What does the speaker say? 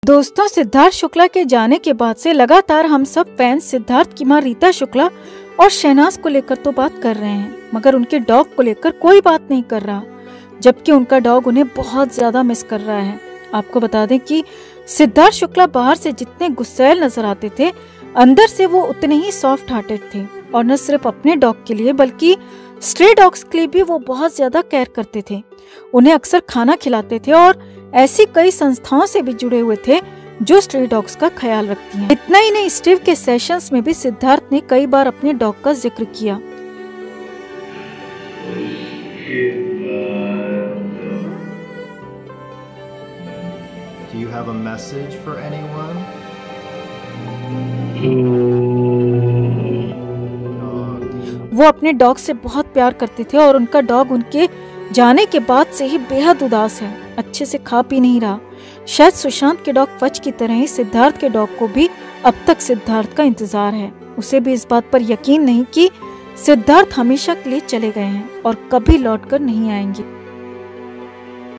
दोस्तों, सिद्धार्थ शुक्ला के जाने के बाद से लगातार हम सब फैंस सिद्धार्थ की मां रीता शुक्ला और शहनाज को लेकर तो बात कर रहे हैं, मगर उनके डॉग को लेकर कोई बात नहीं कर रहा, जबकि उनका डॉग उन्हें बहुत ज्यादा मिस कर रहा है। आपको बता दें कि सिद्धार्थ शुक्ला बाहर से जितने गुस्सैल नजर आते थे, अंदर से वो उतने ही सॉफ्ट हार्टेड थे, और न सिर्फ अपने डॉग के लिए बल्कि स्ट्रे डॉग्स के लिए भी वो बहुत ज्यादा केयर करते थे। उन्हें अक्सर खाना खिलाते थे और ऐसी कई संस्थाओं से भी जुड़े हुए थे जो स्ट्रे डॉग्स का ख्याल रखती हैं। इतना ही नहीं, स्टीव के सेशंस में भी सिद्धार्थ ने कई बार अपने डॉग का जिक्र किया। Do you have a message for anyone? वो अपने डॉग से बहुत प्यार करते थे और उनका डॉग उनके जाने के बाद से ही बेहद उदास है, अच्छे से खा पी नहीं रहा। शायद सुशांत के डॉग फच की तरह ही सिद्धार्थ के डॉग को भी अब तक सिद्धार्थ का इंतजार है। उसे भी इस बात पर यकीन नहीं कि सिद्धार्थ हमेशा के लिए चले गए हैं और कभी लौटकर नहीं आएंगे।